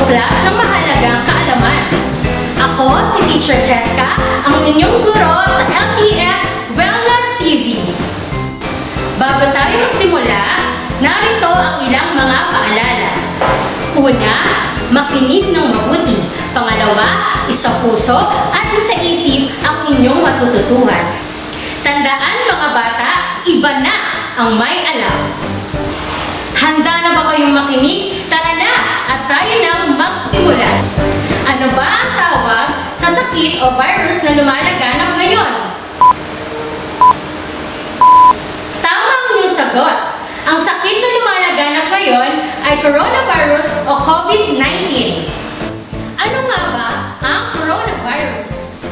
magtuklas ng mahalagang kaalaman. Ako si Teacher Cheska, ang inyong guro sa LPS Wellness TV. Bago tayo magsimula, narito ang ilang mga paalala. Una, makinig ng mabuti. Pangalawa, isa puso at isa isip ang inyong matututuhan. Tandaan mga bata, iba na ang may alam. Handa na ba kayong makinig? Tara na at tayo nang magsimula. Ano ba ang tawag sa sakit o virus na lumalaganap ngayon? Tama ang inyong sagot. Ang sakit na lumalaganap ngayon ay coronavirus o COVID-19. Ano nga ba ang coronavirus?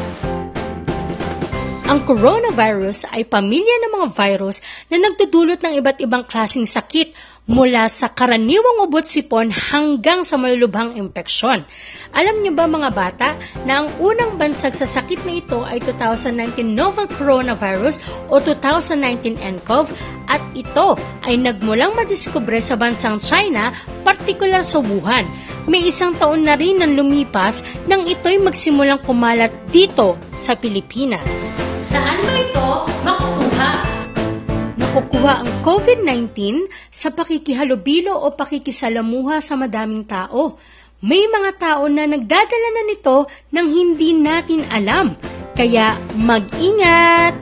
Ang coronavirus ay pamilya ng mga virus na nagdudulot ng iba't ibang klaseng sakit mula sa karaniwang ubo at sipon hanggang sa malulubhang impeksyon. Alam niyo ba mga bata na ang unang bansag sa sakit na ito ay 2019 novel coronavirus o 2019 nCoV at ito ay nagmulang madiskubre sa bansang China, partikular sa Wuhan. May isang taon na rin ang lumipas nang ito'y magsimulang kumalat dito sa Pilipinas. Saan ba ito makukuha? Nakukuha ang COVID-19 sa pakikihalubilo o pakikisalamuha sa madaming tao. May mga tao na nagdadala na nito nang hindi natin alam. Kaya mag-ingat!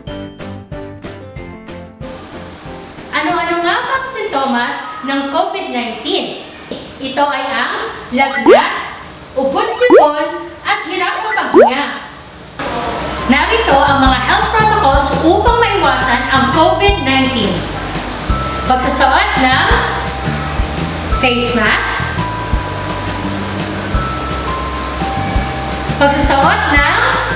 Ano-ano nga ba ang sintomas ng COVID-19? Ito ay ang lagnat, ubo at sipon, at hirap sa paghinga. Narito ang mga health protocols upang maiwasan ang COVID-19. Pagsusuot ng face mask, pagsusuot ng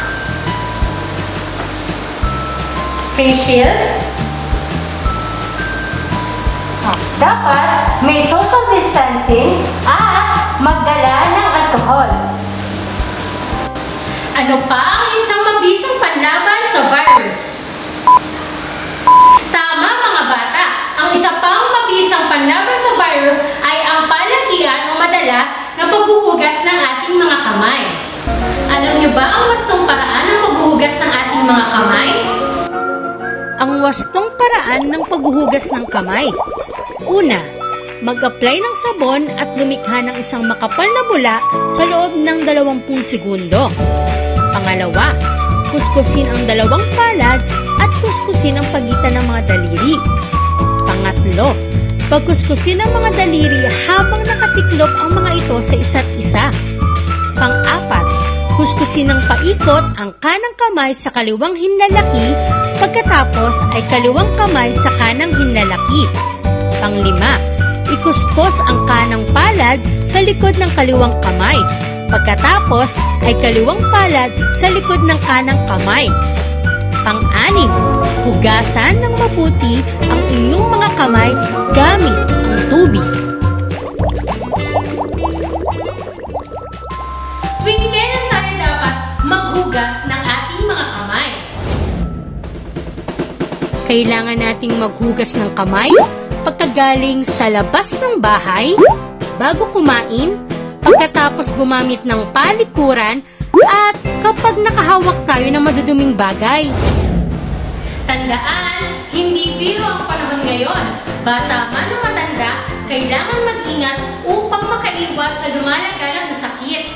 face shield, dapat may social distancing at magdala ng alcohol. Ano pa ang isang mabisang panlaban sa virus? Tama mga bata, ang isa pang mabisang panlaban sa virus ay ang palakian o madalas na paghuhugas ng ating mga kamay. Alam niyo ba ang wastong paraan ng paghuhugas ng ating mga kamay? Ang wastong paraan ng paghuhugas ng kamay. Una, mag-apply ng sabon at lumikha ng isang makapal na bula sa loob ng 20 segundo. Pangalawa, kuskusin ang dalawang palad at kuskusin ang pagitan ng mga daliri. Pangatlo, pagkuskusin ang mga daliri habang nakatiklop ang mga ito sa isa't isa. Pang-apat, kuskusin ng paikot ang kanang kamay sa kaliwang hinlalaki, pagkatapos ay kaliwang kamay sa kanang hinlalaki. Panglima, ikuskus ang kanang palad sa likod ng kaliwang kamay. Pagkatapos ay kaliwang palad sa likod ng kanang kamay. Pang-anim, hugasan ng mabuti ang inyong mga kamay gamit ang tubig. Tuwing kailan tayo dapat maghugas ng ating mga kamay? Kailangan nating maghugas ng kamay pagkagaling sa labas ng bahay, bago kumain, pagkatapos gumamit ng palikuran, at kapag nakahawak tayo ng maduduming bagay. Tandaan, hindi biro ang panahon ngayon. Bata man o matanda, kailangan mag-ingat upang makaiwas sa lumalaganap na sakit.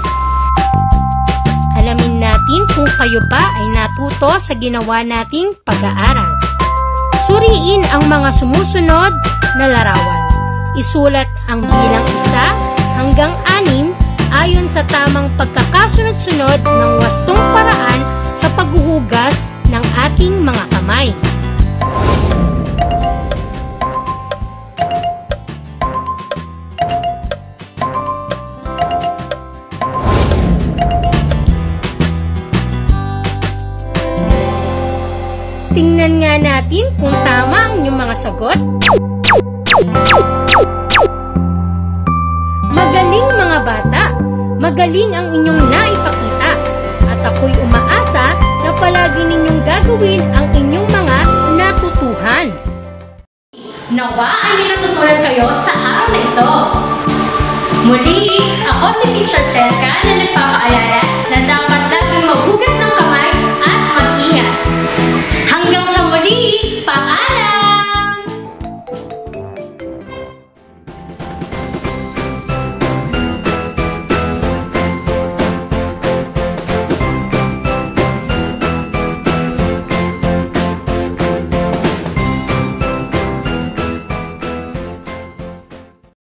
Alamin natin kung kayo pa ay natuto sa ginawa nating pag-aaral. Suriin ang mga sumusunod na larawan. Isulat ang bilang 1 hanggang 6 ayon sa tamang pagkakasunod-sunod ng wastong paraan sa paghuhugas ng ating mga kamay. Tingnan nga natin kung tama ang inyong mga sagot. Magaling mga bata! Magaling ang inyong naipakita. At ako'y umaasa na palagi ninyong gagawin ang inyong mga natutuhan. Nawa ay may natutunan kayo sa araw na ito. Muli, ako si Teacher Cheska na